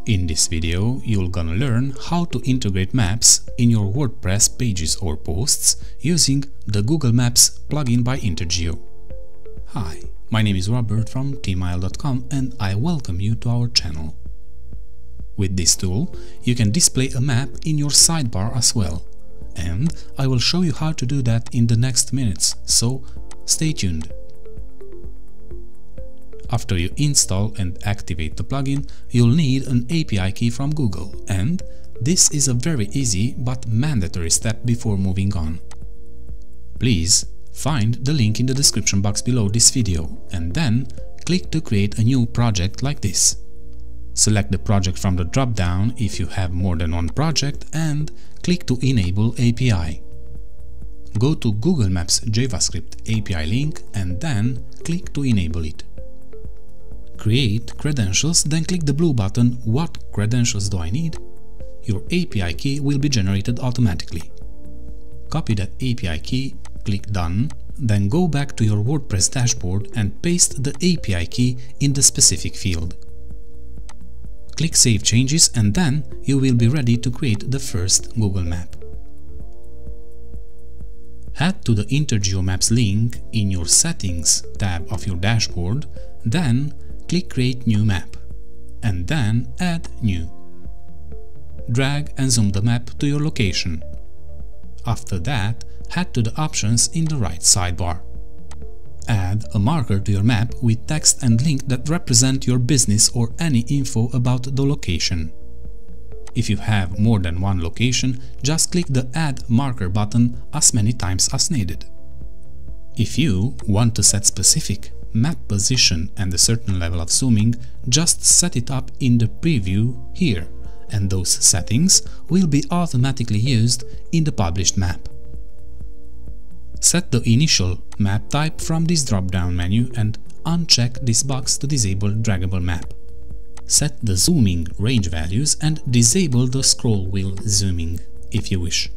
In this video, you're gonna learn how to integrate maps in your WordPress pages or posts using the Google Maps plugin by Intergeo. Hi, my name is Robert from tmile.com and I welcome you to our channel. With this tool, you can display a map in your sidebar as well, and I will show you how to do that in the next minutes, so stay tuned. After you install and activate the plugin, you'll need an API key from Google, and this is a very easy but mandatory step before moving on. Please find the link in the description box below this video and then click to create a new project like this. Select the project from the drop-down if you have more than one project and click to Enable API. Go to Google Maps JavaScript API link and then click to enable it. Create credentials, then click the blue button "What credentials do I need?" Your API key will be generated automatically. Copy that API key, click Done, then go back to your WordPress dashboard and paste the API key in the specific field. Click Save Changes and then you will be ready to create the first Google Map. Head to the Intergeo Maps link in your Settings tab of your dashboard, then click Create New Map, and then Add New. Drag and zoom the map to your location. After that, head to the options in the right sidebar. Add a marker to your map with text and link that represent your business or any info about the location. If you have more than one location, just click the Add Marker button as many times as needed. If you want to set specific map position and a certain level of zooming, just set it up in the preview here, and those settings will be automatically used in the published map. Set the initial map type from this drop-down menu and uncheck this box to disable draggable map. Set the zooming range values and disable the scroll wheel zooming if you wish.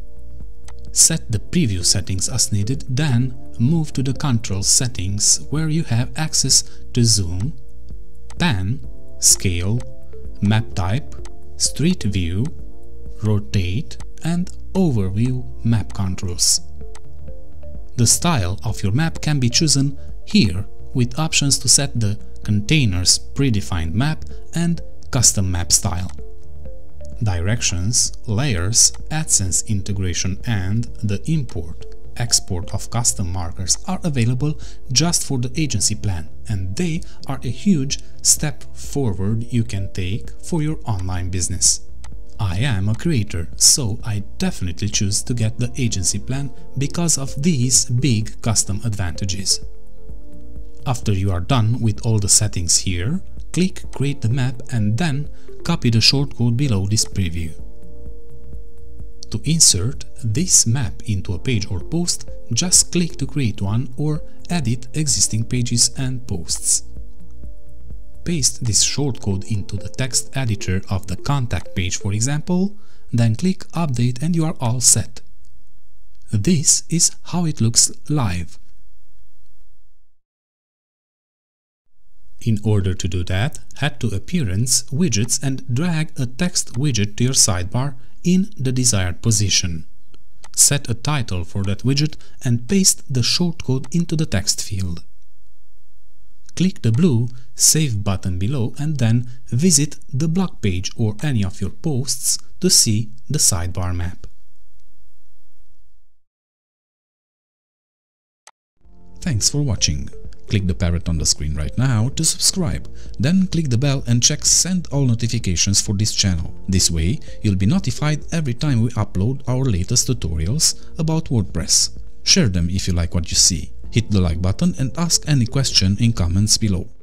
Set the preview settings as needed, then move to the control settings where you have access to zoom, pan, scale, map type, street view, rotate and overview map controls. The style of your map can be chosen here with options to set the container's predefined map and custom map style. Directions, layers, AdSense integration and the import/export of custom markers are available just for the agency plan, and they are a huge step forward you can take for your online business. I am a creator, so I definitely choose to get the agency plan because of these big custom advantages. After you are done with all the settings here, click Create the Map and then copy the shortcode below this preview. To insert this map into a page or post, just click to create one or edit existing pages and posts. Paste this shortcode into the text editor of the contact page, for example, then click Update and you are all set. This is how it looks live. In order to do that, head to Appearance, Widgets and drag a text widget to your sidebar in the desired position. Set a title for that widget and paste the shortcode into the text field. Click the blue Save button below and then visit the blog page or any of your posts to see the sidebar map. Thanks for watching. Click the parrot on the screen right now to subscribe, then click the bell and check Send all notifications for this channel. This way, you'll be notified every time we upload our latest tutorials about WordPress. Share them if you like what you see. Hit the like button and ask any question in comments below.